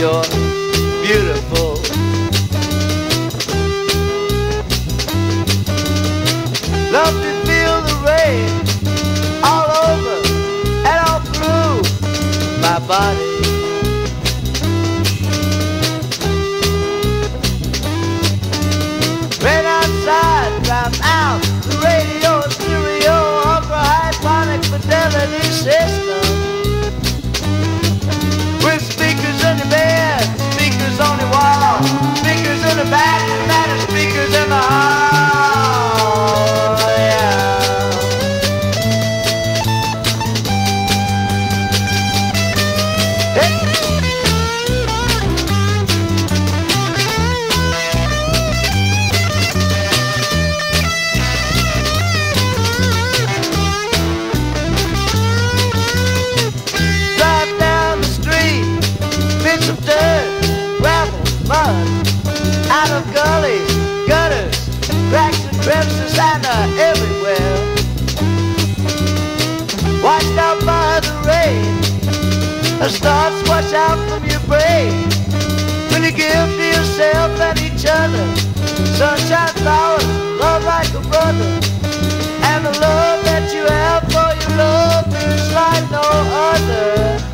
you're beautiful. Love to feel the rain all over and all through my body. Rain outside, drive out the radio, stereo, ultra hyponic fidelity system. With speakers in the bed, speakers on the wall, speakers in the back, and speakers in the hall. Yeah. Hey. Drive down the street, bits of dirt, gravel, mud, out of gullies, gutters, cracks and crevices, and everywhere. Washed out by the rain, the stars wash out from your brain. When you give to yourself and each other, sunshine, flowers, love like a brother, and the love that you have for your love is like no other.